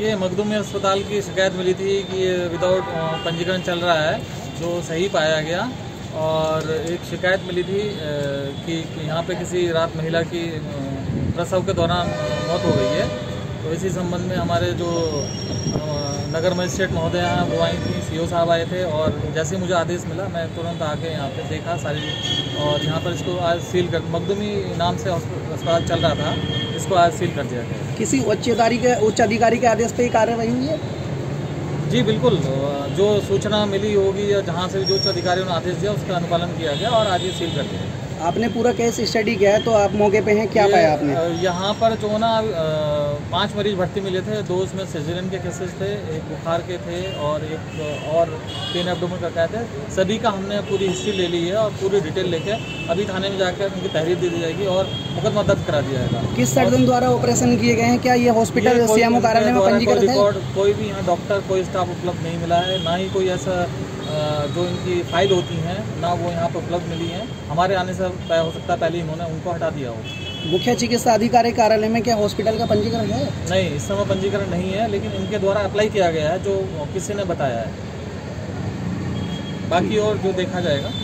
ये मखदूम अस्पताल की शिकायत मिली थी कि ये विदाउट पंजीकरण चल रहा है, जो सही पाया गया। और एक शिकायत मिली थी कि यहाँ पे किसी रात महिला की प्रसव के दौरान मौत हो गई है। तो इसी संबंध में हमारे जो नगर मजिस्ट्रेट महोदय हैं वो आई थी, सीओ साहब आए थे, और जैसे ही मुझे आदेश मिला मैं तुरंत आके यहाँ पे देखा सारी, और यहाँ पर इसको आज सील कर, मखदूमी नाम से अस्पताल चल रहा था, इसको आज सील कर दिया गया। किसी उच्च अधिकारी के आदेश पे ही कार्रवाई हुई है? जी बिल्कुल, जो सूचना मिली होगी या जहाँ से जो उच्च अधिकारियों ने आदेश दिया उसका अनुपालन किया गया और आज ये सील कर दिया। आपने पूरा केस स्टडी किया है, तो आप मौके पे हैं, क्या पाया आपने? यहाँ पर जो ना 5 मरीज भर्ती मिले थे, 2 उसमें सिजेरियन के केसेस थे, एक बुखार के थे और एक और पेन एब्डोमेन का कहते हैं। सभी का हमने पूरी हिस्ट्री ले ली है और पूरी डिटेल लेके अभी थाने में जाकर उनकी तहरीर दे दी जाएगी और मुकदमा दर्ज करा दिया जाएगा। किस सर्जन द्वारा ऑपरेशन किए गए हैं? क्या ये हॉस्पिटल सीएमओ कार्यालय में पंजीकृत है? कोई भी यहाँ डॉक्टर, कोई स्टाफ उपलब्ध नहीं मिला है, ना ही कोई ऐसा जो इनकी फाइल होती हैं ना वो यहाँ पर उपलब्ध मिली हैं। हमारे आने से हो सकता है पहले इन्होंने उनको हटा दिया हो। मुख्य चिकित्सा अधिकारी कार्यालय में क्या हॉस्पिटल का पंजीकरण है? नहीं, इस समय पंजीकरण नहीं है, लेकिन इनके द्वारा अप्लाई किया गया है जो किसी ने बताया है। बाकी और जो देखा जाएगा।